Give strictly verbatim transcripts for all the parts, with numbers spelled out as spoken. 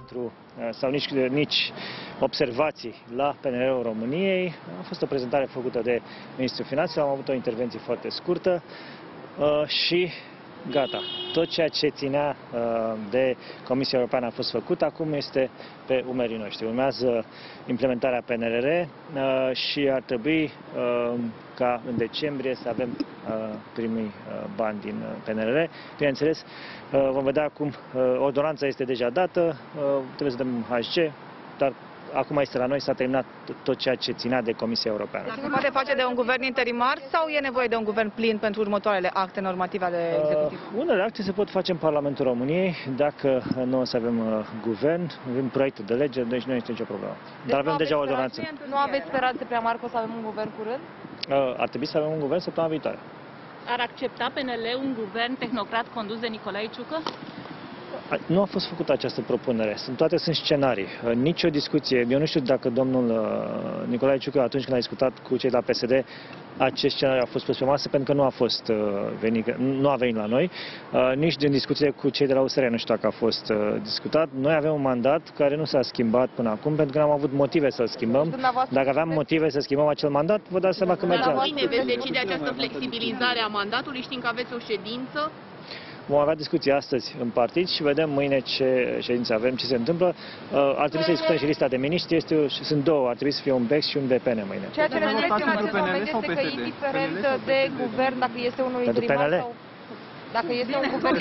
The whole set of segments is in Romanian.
pentru, sau nici, nici observații la P N R-ul României. A fost o prezentare făcută de Ministrul Finanțelor, am avut o intervenție foarte scurtă și gata. Tot ceea ce ținea de Comisia Europeană a fost făcut, acum este pe umerii noștri. Urmează implementarea P N R R și ar trebui ca în decembrie să avem primii bani din P N R R. Bineînțeles, vom vedea acum, ordonanța este deja dată, trebuie să dăm H G, dar acum este la noi, s-a terminat tot ceea ce ținea de Comisia Europeană. Se poate face de un guvern interimar sau e nevoie de un guvern plin pentru următoarele acte normative ale executivului? Uh, unele acte se pot face în Parlamentul României, dacă nu o să avem uh, guvern, avem proiecte de lege, deci nu este nicio problemă. Dar deci avem deja o ordonanță. Nu aveți speranțe prea mari că o să avem un guvern curând? Uh, ar trebui să avem un guvern săptămâna viitoare. Ar accepta P N L un guvern tehnocrat condus de Nicolae Ciucă? Nu a fost făcută această propunere. Sunt, toate sunt scenarii. Nici o discuție. Eu nu știu dacă domnul Nicolae Ciucă, atunci când a discutat cu cei de la P S D, acest scenariu a fost pus pe masă pentru că nu a fost venit, nu a venit la noi. Nici din discuție cu cei de la U S R, nu știu dacă a fost discutat. Noi avem un mandat care nu s-a schimbat până acum pentru că n-am avut motive să-l schimbăm. Dacă aveam motive să schimbăm acel mandat, vă dați seama că mergeam. Dar mâine veți decide această flexibilizare a mandatului, știm că aveți o ședință. Vom avea discuții astăzi în partid și vedem mâine ce ședință avem, ce se întâmplă. Ar trebui să discutăm și lista de miniștri, este, sunt două, ar trebui să fie un B E X și un V P N mâine. Ceea ce ne spuneți în acest moment este că indiferent de guvern, dacă este unul interimar sau dacă este un guvern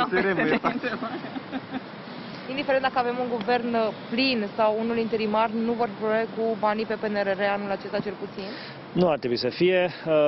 indiferent dacă avem un guvern plin sau unul interimar, nu vor probleme cu banii pe P N R R anul acesta cel puțin? Nu ar trebui să fie.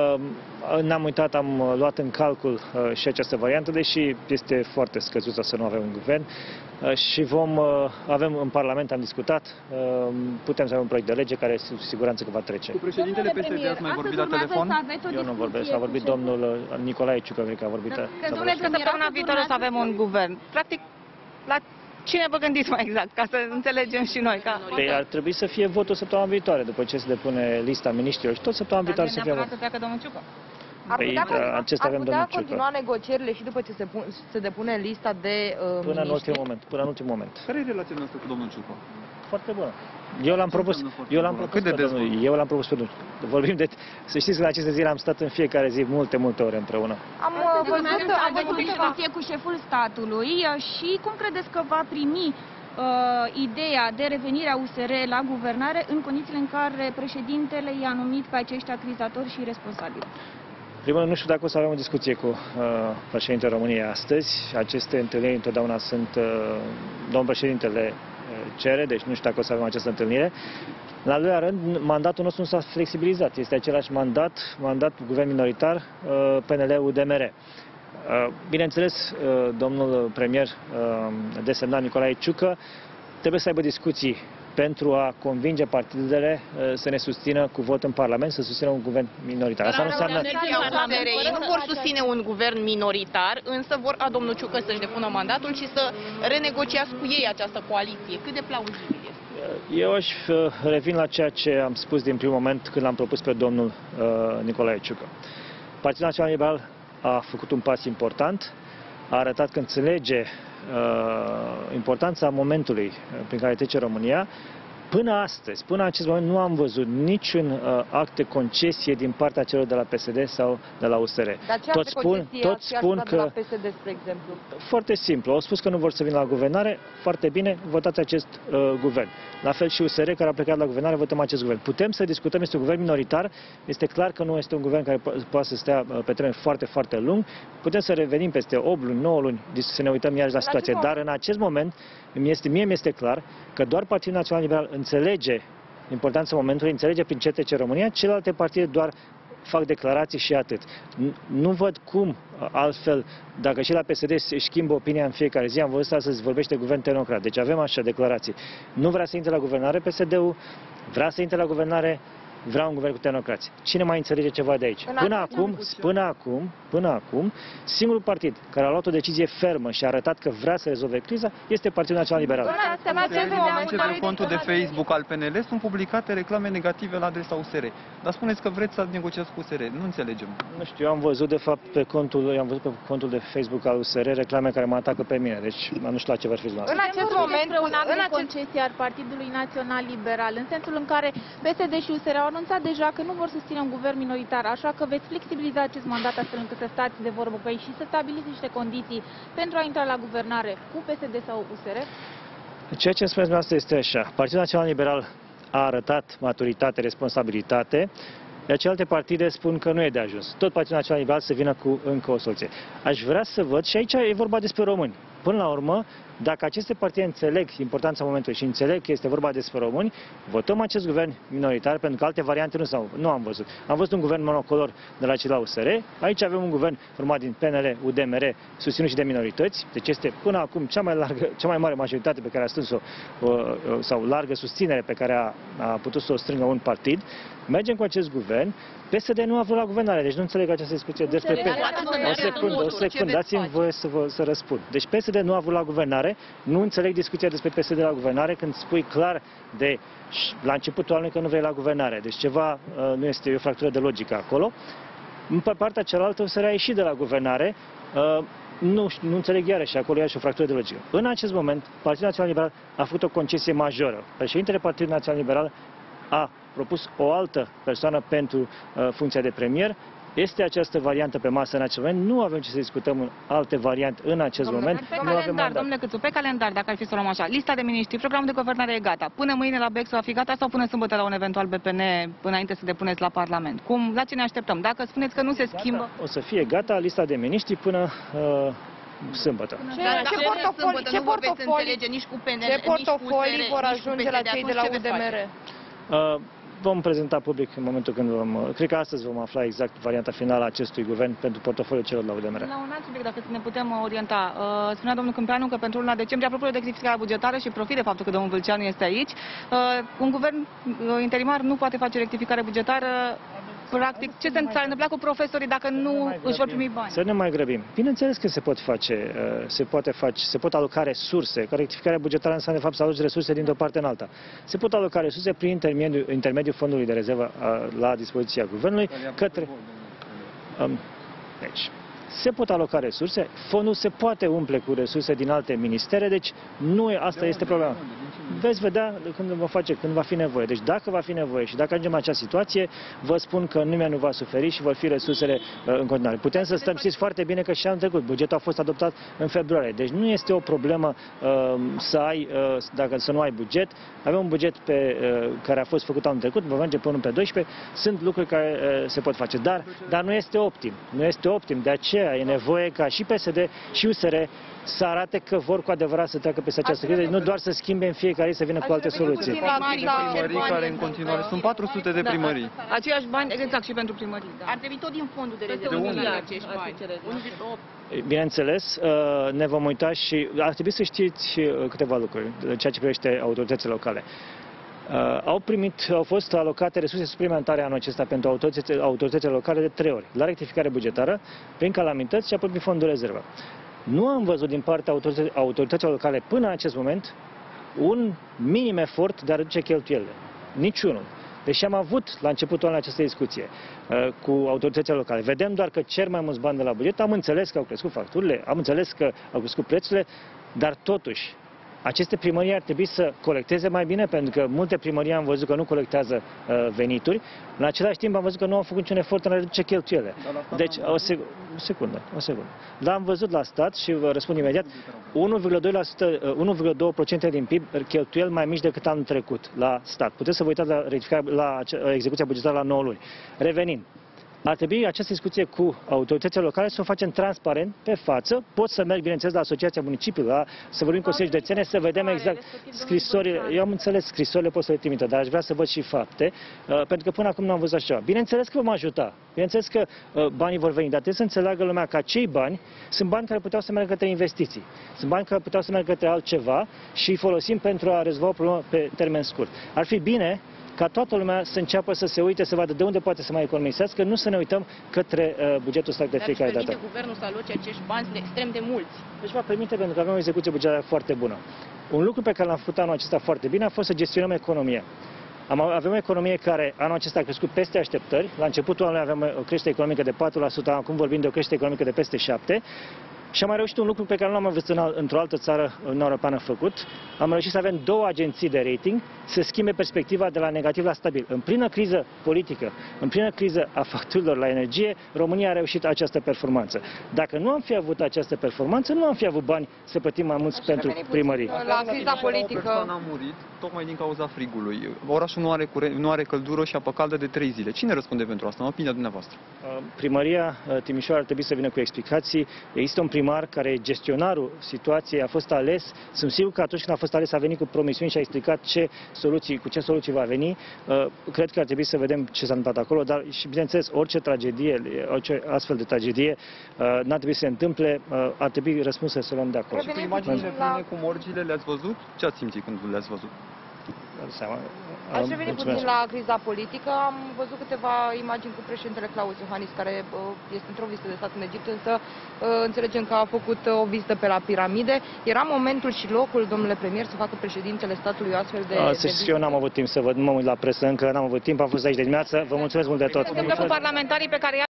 N-am uitat, am luat în calcul și această variantă, deși este foarte scăzută să nu avem un guvern. Și vom, avem în Parlament, am discutat, putem să avem un proiect de lege care cu siguranță că va trece. Cu președintele P S D ați mai vorbit la telefon? Eu nu vorbesc, a vorbit domnul Nicolae Ciucă, cred că a vorbit. Spuneți că săptămâna viitoare o să avem un guvern. Practic, la cine vă gândiți mai exact, ca să înțelegem și noi? Ca... Păi ar trebui să fie votul săptămâna viitoare, după ce se depune lista miniștrilor și tot săptămâna viitoare să fie votul. Dar pleacă domnul Ciucă. Ar putea, păi, continua, acesta ar avem putea continua continua negocierile și după ce se, pun, se depune lista de uh, Până în ultimul moment, până în ultimul moment. Care e relația noastră cu domnul Ciucă? Foarte bună. Eu l-am propus, eu l-am propus pe domnul, eu l-am propus pe domnul. Vorbim de, să știți că la aceste zile am stat în fiecare zi multe, multe ore împreună. Am văzut, am văzut discuție cu șeful statului și cum credeți că va primi uh, ideea de revenire a U S R la guvernare în condițiile în care președintele i-a numit pe acești acrizatori și responsabili? Primul, nu știu dacă o să avem o discuție cu uh, președintele României astăzi. Aceste întâlniri întotdeauna sunt, uh, domnul președintele cere, deci nu știu dacă o să avem această întâlnire. În al doilea rând, mandatul nostru nu s-a flexibilizat. Este același mandat, mandat guvern minoritar, P N L-U D M R. Bineînțeles, domnul premier desemnat Nicolae Ciucă trebuie să aibă discuții pentru a convinge partidele să ne susțină cu vot în Parlament, să susțină un guvern minoritar. Asta nu înseamnă... Ei nu vor susține un guvern minoritar, însă vor ca domnul Ciucă să-și depună mandatul și să renegociați cu ei această coaliție. Cât de plauzibil este? Eu aș revin la ceea ce am spus din primul moment când l-am propus pe domnul uh, Nicolae Ciucă. Partidul Național Liberal a făcut un pas important, a arătat că înțelege uh, importanța momentului prin care trece România. Până astăzi, până în acest moment, nu am văzut niciun uh, act de concesie din partea celor de la P S D sau de la U S R. Dar ce tot spun, tot spun că... de la P S D, spre exemplu? Foarte simplu. Au spus că nu vor să vină la guvernare. Foarte bine, votați acest uh, guvern. La fel și U S R, care a plecat la guvernare, votăm acest guvern. Putem să discutăm, este un guvern minoritar. Este clar că nu este un guvern care po poate să stea uh, pe termen foarte, foarte lung. Putem să revenim peste opt luni, nouă luni, să ne uităm iarăși la situație. Dar în acest moment, este, mie mi-este clar că doar Partidul Național Liberal înțelege importanța momentului, înțelege prin ce trece România, celelalte partide doar fac declarații și atât. Nu văd cum, altfel, dacă și la P S D se schimbă opinia în fiecare zi, am văzut astăzi vorbește guvern tehnocrat. Deci avem așa declarații. Nu vrea să intre la guvernare P S D-ul, vrea să intre la guvernare vrea un guvern cu tehnocrați. Cine mai înțelege ceva de aici? În Până atunci acum, am văzut. până acum, până acum, singurul partid care a luat o decizie fermă și a arătat că vrea să rezolve criza este Partidul Național Liberal. În acest moment, De pe contul de Facebook al P N L sunt publicate reclame negative la adresa U S R. Dar spuneți că vreți să negociați cu U S R. Nu înțelegem. Nu știu, eu am văzut de fapt pe contul, am văzut pe contul de Facebook al U S R reclame care mă atacă pe mine. Deci nu știu la ce vă referiți în dumneavoastră. acest moment, despre un act în de acest concesie al Partidului Național Liberal, în sensul în care P S D și U S R au anunțat deja că nu vor susține un guvern minoritar, așa că veți flexibiliza acest mandat astfel încât să stați de vorbă cu ei și să stabiliți niște condiții pentru a intra la guvernare cu P S D sau U S R? Ceea ce îmi spuneți dumneavoastră este așa. Partidul Național Liberal a arătat maturitate, responsabilitate, iar celelalte partide spun că nu e de ajuns. Tot Partidul Național Liberal să vină cu încă o soluție. Aș vrea să văd, și aici e vorba despre români. Până la urmă, dacă aceste partide înțeleg importanța momentului și înțeleg că este vorba despre români, votăm acest guvern minoritar, pentru că alte variante nu, s-au, nu am văzut. Am văzut un guvern monocolor de la celălalt U S R, aici avem un guvern format din P N L, U D M R, susținut și de minorități, deci este până acum cea mai, largă, cea mai mare majoritate pe care a strâns-o, sau largă susținere pe care a, a putut să o strângă un partid. Mergem cu acest guvern. P S D nu a vrut la guvernare, deci nu înțeleg această discuție despre P S D. O secundă, o secundă, dați-mi voie să, vă, să răspund. Deci P S D nu a vrut la guvernare, nu înțeleg discuția despre P S D la guvernare când spui clar de la începutul anului că nu vrei la guvernare. Deci ceva nu este o fractură de logică acolo. Pe partea cealaltă o să a ieșit de la guvernare. Nu, nu înțeleg iarăși, acolo e și o fractură de logică. În acest moment, Partidul Național Liberal a făcut o concesie majoră. Președintele Partidului Național Liberal a propus o altă persoană pentru uh, funcția de premier. Este această variantă pe masă în acest moment. Nu avem ce să discutăm în alte variante în acest Domnule, moment. Pe nu calendar, avem mandat. domnule Câțu, pe calendar, dacă ar fi să luăm așa, lista de miniștri, programul de guvernare e gata. Până mâine la B E X va fi gata sau până sâmbătă la un eventual B P N înainte să depuneți la Parlament? Cum, la ce ne așteptăm? Dacă spuneți că nu se schimbă... Gata, o să fie gata lista de miniștri până uh, sâmbătă. Ce, Dar ce dacă portofoli, sâmbătă ce nu vă veți portofoli, înțelege nici cu P N L, ce nici cu U S R, portofolii nici vor cu ajunge P S la D, cei de atunci la ce U D veți M R? face? Uh, vom prezenta public în momentul când vom... Cred că astăzi vom afla exact varianta finală a acestui guvern pentru portofoliul celor la U D M R. La un alt subiect, dacă ne putem orienta, uh, spunea domnul Câmpeanu că pentru luna decembrie, apropo de rectificarea bugetară și profit de faptul că domnul Vâlceanu este aici, uh, un guvern uh, interimar nu poate face rectificare bugetară. Practic, ce se s-ar întâmpla cu profesorii dacă nu își vor primi bani? Să ne mai grăbim. Bineînțeles că se pot face, se poate face, se pot aloca resurse, că rectificarea bugetară înseamnă de fapt să aloci resurse dintr-o parte în alta. Se pot aloca resurse prin intermediul, intermediul fondului de rezervă la dispoziția guvernului către... Deci, se pot aloca resurse, fondul se poate umple cu resurse din alte ministere, deci nu e, asta este problema. Veți vedea când va face, când va fi nevoie. Deci dacă va fi nevoie și dacă ajungem în această situație, vă spun că nimeni nu va suferi și vor fi resursele uh, în continuare. Putem să stăm, știți foarte bine că și anul trecut bugetul a fost adoptat în februarie. Deci nu este o problemă uh, să ai, uh, dacă să nu ai buget. Avem un buget pe, uh, care a fost făcut anul trecut, va merge până pe doisprezece. Sunt lucruri care uh, se pot face, dar, dar nu este optim. Nu este optim. De aceea e nevoie ca și P S D și U S R să arate că vor cu adevărat să treacă peste această criză, nu doar să schimbe în fiecare zi să vină cu alte soluții. Primării care în continuare sunt patru sute de primării. Aceiași bani, exact, și pentru primării. Da. Ar trebui tot din fondul de rezervă. De unde? Acești bani. unu virgulă opt. Bineînțeles, ne vom uita și ar trebui să știți câteva lucruri, ceea ce privește autoritățile locale. Uh, au primit, au fost alocate resurse suplimentare anul acesta pentru autoritățile, autoritățile locale de trei ori, la rectificare bugetară, prin calamități și apoi prin fondul rezervă. Nu am văzut din partea autorităților locale până în acest moment un minim efort de a reduce cheltuielile. Niciunul. Deși am avut la începutul anului această discuție uh, cu autoritățile locale. Vedem doar că cer mai mulți bani de la buget, am înțeles că au crescut facturile, am înțeles că au crescut prețurile, dar totuși aceste primării ar trebui să colecteze mai bine, pentru că multe primării am văzut că nu colectează uh, venituri. În același timp am văzut că nu au făcut niciun efort în a reduce cheltuielile. Deci, o, sec o secundă, o secundă. Dar am văzut la stat și vă răspund imediat, unu virgulă doi la sută din P I B cheltuieli mai mici decât anul trecut la stat. Puteți să vă uitați la, la execuția bugetară la nouă luni. Revenind. Ar trebui această discuție cu autoritățile locale să o facem transparent, pe față. Pot să merg, bineînțeles, la Asociația Municipiilor, la, să vorbim cu Consiliul Județene, să vedem exact scrisorile. Eu am înțeles, scrisorile pot să le trimită, dar aș vrea să văd și fapte, uh, pentru că până acum nu am văzut așa ceva. Bineînțeles că vom ajuta, bineînțeles că uh, banii vor veni, dar trebuie să înțeleagă lumea că acei bani sunt bani care puteau să meargă către investiții, sunt bani care puteau să meargă către altceva și îi folosim pentru a rezolva o problemă pe termen scurt. Ar fi bine ca toată lumea să înceapă să se uite, să vadă de unde poate să mai economisească, nu să ne uităm către uh, bugetul stat de fiecare Dar dată. permite guvernul să aloce acești bani sunt extrem de mulți. Deci va permite pentru că avem o execuție bugetară foarte bună. Un lucru pe care l-am făcut anul acesta foarte bine a fost să gestionăm economia. Am, avem o economie care anul acesta a crescut peste așteptări. La începutul anului aveam o creștere economică de patru la sută, acum vorbim de o creștere economică de peste șapte la sută. Și am mai reușit un lucru pe care nu l-am văzut într-o altă țară europeană făcut. Am reușit să avem două agenții de rating să schimbe perspectiva de la negativ la stabil. În plină criză politică, în plină criză a facturilor la energie, România a reușit această performanță. Dacă nu am fi avut această performanță, nu am fi avut bani să plătim mai mulți pentru primării. La criza politică. O persoană a murit tocmai din cauza frigului. Orașul nu are, cure... nu are căldură și apă caldă de trei zile. Cine răspunde pentru asta, în opinia dumneavoastră? Primăria Timișoara ar trebui să vină cu explicații. Există un primar care e gestionarul situației, a fost ales. Sunt sigur că atunci când a fost ales a venit cu promisiuni și a explicat ce soluții, cu ce soluții va veni. Cred că ar trebui să vedem ce s-a întâmplat acolo, dar și bineînțeles orice tragedie, orice astfel de tragedie n-ar trebui să se întâmple, ar trebui răspunsă să luăm de acolo. Și cu imaginile pline cu morgile le-ați văzut? Ce ați simțit când le-ați văzut? Seama. Aș reveni puțin la criza politică. Am văzut câteva imagini cu președintele Claus Iohannis, care este într-o vizită de stat în Egipt, însă înțelegem că a făcut o vizită pe la piramide. Era momentul și locul, domnule premier, să facă președintele statului o astfel de... Să știți, eu n-am avut timp să văd, nu mă uit la presă încă, n-am avut timp, am fost aici de dimineață. Vă mulțumesc mult de tot. Ce se întâmplă cu parlamentarii pe care